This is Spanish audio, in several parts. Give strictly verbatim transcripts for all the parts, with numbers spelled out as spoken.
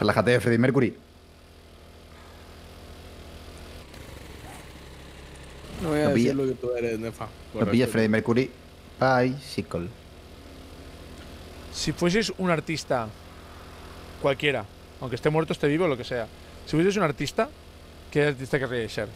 Relájate, Freddie Mercury. No voy a Lo decir pilla. lo que tú eres, Nefa. Lo pillas, Freddie Mercury. Bicycle. Si fueses un artista cualquiera, aunque esté muerto, esté vivo, lo que sea. Si fueses un artista, ¿qué artista querríais ser?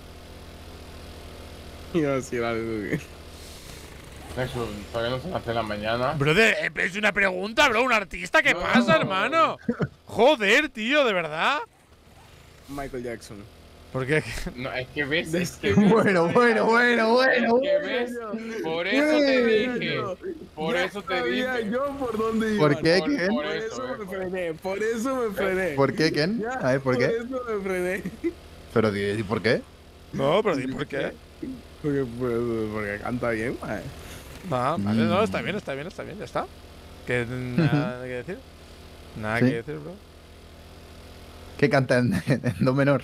Iba a decir algo que... Eso, todavía no son las tres de la mañana. Brother, es una pregunta, bro. ¿Un artista? ¿Qué No. pasa, hermano? Joder, tío, ¿de verdad? Michael Jackson. ¿Por qué? No, es que ves, Es es que que- ves. Bueno, bueno, bueno, bueno. Es que ves, por eso te dije. Por Ya eso te sabía dije. yo por dónde iba. ¿Por qué, Por- Ken? por Por eso, eso eh, me por- frené, por eso me frené. ¿Por qué, Ken? Ya, A ver, ¿por qué? eso me frené. Pero, ¿y por qué? No, pero di por qué. Porque, pues, porque canta bien, mae. No, vale, no, Mm. está bien, está bien, está bien, ya está. ¿Qué, nada que decir? Nada Sí. que decir, bro. ¿Qué canta en, en do menor?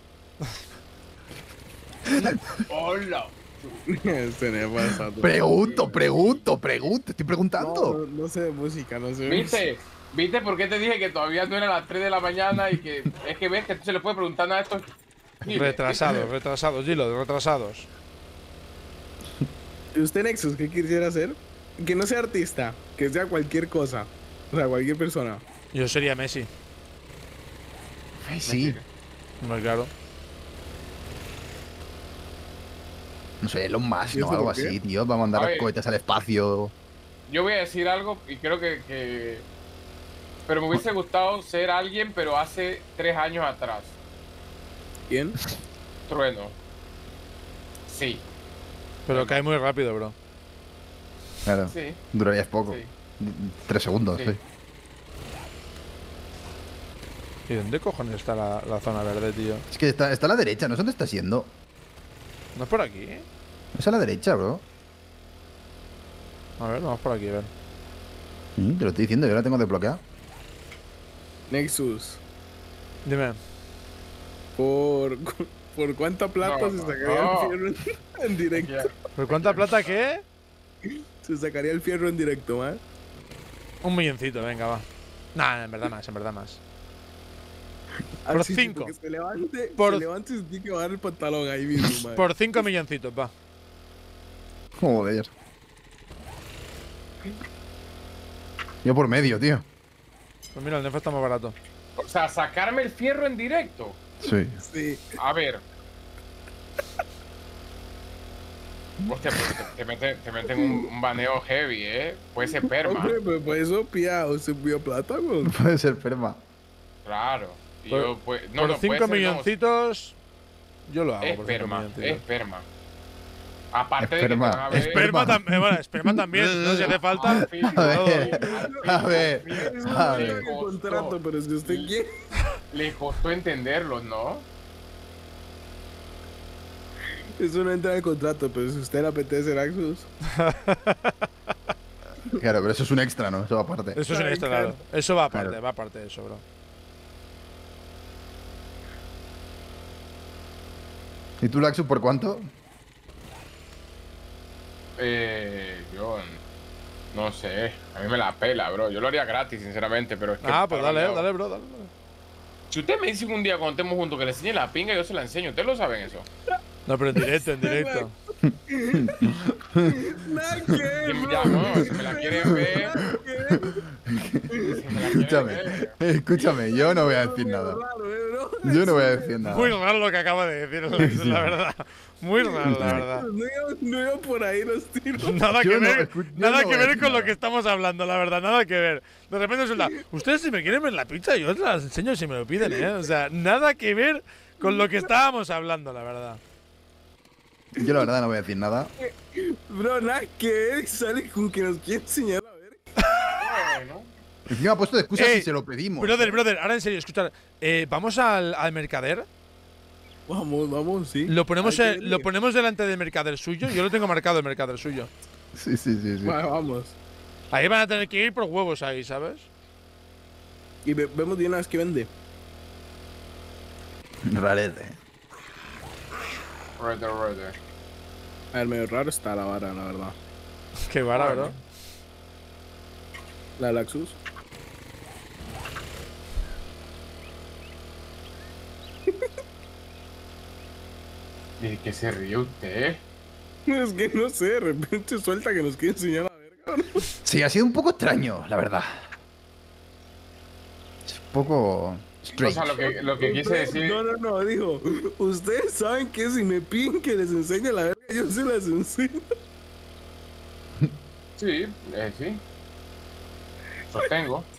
Hola. Este Nefa está todo- Pregunto, pregunto, pregunto. Estoy No, preguntando. no, no sé de música, no sé de música. ¿Viste? ¿Viste por qué te dije que todavía no eran las tres de la mañana y que es que ves que tú se le puede preguntar nada a estos giles? Retrasados, retrasados, dilo, retrasados. ¿Y usted, Nexus, qué quisiera hacer? Que no sea artista, que sea cualquier cosa. O sea, cualquier persona. Yo sería Messi, Ay, sí. muy claro. No sé, Elon Musk, ¿Y ¿no? eso Algo por qué? así, tío. Para mandar A ver. cohetes al espacio. Yo voy a decir algo y creo que, que... Pero me hubiese gustado ser alguien, pero hace tres años atrás. ¿Quién? Trueno. Sí. Pero cae muy rápido, bro. Claro. Sí. Durarías poco. Sí. Tres segundos, Sí. sí. ¿Y dónde cojones está la, la zona verde, tío? Es que está, está a la derecha, no sé dónde está siendo. ¿No es por aquí? Es a la derecha, bro. A ver, vamos por aquí, a ver. Mm, te lo estoy diciendo, yo la tengo desbloqueada. Nexus. Dime. ¿Por, por cuánta plata No, se no, sacaría no. el fierro en, en directo? ¿Por cuánta plata qué? Se sacaría el fierro en directo, ¿eh? Un milloncito, venga, va. Nah, en verdad más, en verdad más. Por Así, cinco. Que se levante, Por- se levante y se tiene que bajar el pantalón ahí mismo, mae. Por cinco milloncitos, va. Joder. Yo por medio, tío. Pues mira, el Nefa está más barato. O sea, sacarme el fierro en directo. Sí. Sí. A ver. Hostia, pero te, te meten te meten un, un baneo heavy, ¿eh? Puede ser perma. Hombre, pues por eso pilla, se pilla plata, güey. Puede ser perma. Claro. Y Por- yo, pues, no, por no, puede cinco ser, no, milloncitos. Yo lo hago es por cinco perma, milloncitos. es perma. Aparte de que te Esperma, van a ver... Esperma, Esperma. tam- eh, bueno, esperma también, no si hace falta. Al fin, A ver, al fin, a ver, al fin, Eso a no le ver. está en el costó- contrato, pero si usted quiere. Le costó entenderlo, ¿no? Eso no entra en el contrato, pero si usted le apetece, Nexus. Claro, pero eso es un extra, ¿no? Eso va aparte. Eso es un Ay, extra, claro. claro. Eso va aparte, Claro. va aparte de eso, bro. ¿Y tú, Laxu, por cuánto? Eh, yo no sé, a mí me la pela, bro. Yo lo haría gratis, sinceramente, pero es que... Ah, pues dale, cabrón, dale, bro, dale. dale. Si usted me dice un día cuando estemos juntos que le enseñe la pinga, yo se la enseño. ¿Ustedes lo saben eso? No, pero en directo, en directo. Nada que Si- ya, no, si me la quieren ver... Si me la quieren Escúchame, ver. escúchame, yo no voy a decir nada. Yo no voy a decir nada. Muy raro lo que acaba de decir, Alex, la verdad. Muy raro, la verdad. No iba, no iba por ahí los tiros. Nada Yo que no, ver, escu- yo nada no que voy a ver decir con lo nada. que estamos hablando, la verdad, nada que ver. De repente suelta, ustedes si me quieren ver la pizza, yo os las enseño si me lo piden, ¿eh? O sea, nada que ver con lo que estábamos hablando, la verdad. Yo la verdad no voy a decir nada. Bro, nada que ver. Sale con que nos quiere enseñar a ver. Bueno, Encima ha puesto de excusa Ey, si se lo pedimos. Brother, brother, ahora en serio, escuchad, eh, vamos al, al mercader, Vamos, vamos, sí. lo ponemos, Hay que eh, verle. lo ponemos delante del mercader suyo, yo lo tengo marcado el mercader suyo. Sí, sí, sí, sí. Va, vamos. Ahí van a tener que ir por huevos ahí, ¿sabes? Y ve- vemos de una vez que vende. Rarete. right there, right there. A ver, medio raro está la vara, la verdad. Qué vara, Bueno. bro. La Laxus. ¿De qué se ríe usted? Es que no sé, de repente suelta que nos quiere enseñar la verga, ¿no? Sí, ha sido un poco extraño, la verdad. Es un poco O strange. sea, lo que, lo que quise Ustedes- decir. No, no, no, dijo. Ustedes saben que si me piden que les enseñe la verga, yo se las enseño. Sí, eh, sí. Sostengo.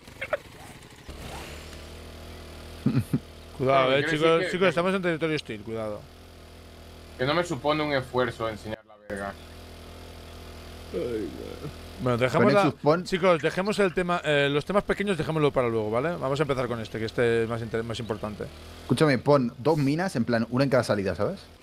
Cuidado, Claro, eh, quiere chicos, decir que- chicos, estamos en territorio hostil, cuidado. Que no me supone un esfuerzo enseñar la verga. Ay, Bueno, dejemos la- Nexus, pon- chicos, dejemos el tema, eh, los temas pequeños dejémoslo para luego, ¿vale? Vamos a empezar con este, que este es más, inter- más importante. Escúchame, pon dos minas, en plan, una en cada salida, ¿sabes?